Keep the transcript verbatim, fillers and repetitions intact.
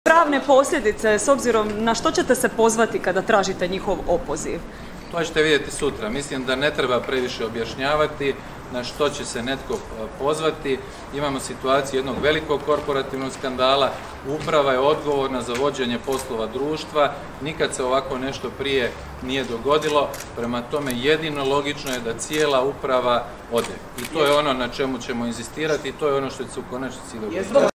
Pravne posljedice, s obzirom na što ćete se pozvati kada tražite njihov opoziv? To ćete vidjeti sutra. Mislim da ne treba previše objašnjavati na što će se netko pozvati. Imamo situaciju jednog velikog korporativnog skandala. Uprava je odgovorna za vođenje poslova društva. Nikad se ovako nešto prije nije dogodilo. Prema tome jedino logično je da cijela uprava ode. I to je ono na čemu ćemo inzistirati i to je ono što će se u konačnici dogoditi.